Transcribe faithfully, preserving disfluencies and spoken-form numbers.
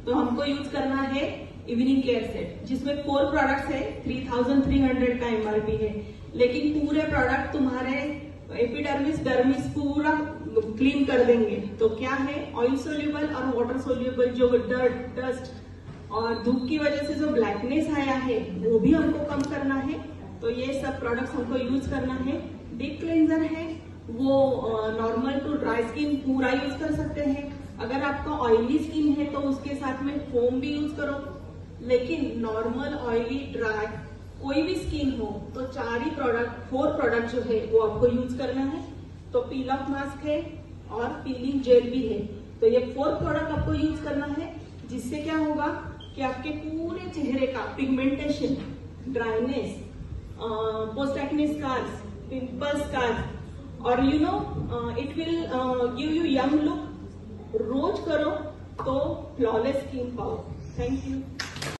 तो हमको यूज करना है इवनिंग केयर सेट, जिसमें फोर प्रोडक्ट्स है, थ्री थाउजेंड थ्री हंड्रेड का एमआरपी है, लेकिन पूरे प्रोडक्ट तुम्हारे एपिडर्मिस डर्मिस पूरा क्लीन कर देंगे। तो क्या है, ऑयल सोल्यूबल और वाटर सोल्यूबल जो डर्ट डस्ट और धूप की वजह से जो ब्लैकनेस आया है वो भी हमको कम करना है। तो ये सब प्रोडक्ट्स हमको यूज करना है। डीप क्लेंजर है वो नॉर्मल टू ड्राई स्किन पूरा यूज कर सकते हैं। अगर आपका ऑयली स्किन है तो उसके साथ में फोम भी यूज करो, लेकिन नॉर्मल ऑयली ड्राई कोई भी स्किन हो तो चार ही प्रोडक्ट फोर प्रोडक्ट जो है वो आपको यूज करना है। तो पील ऑफ मास्क है और पीलिंग जेल भी है। तो ये फोर प्रोडक्ट आपको यूज करना है, जिससे क्या होगा कि आपके पूरे चेहरे का pigmentation, dryness, post acne scars, pimple scars और you know it will give you young look. रोज करो तो फ्लॉलेस स्किन पाओ। Thank you.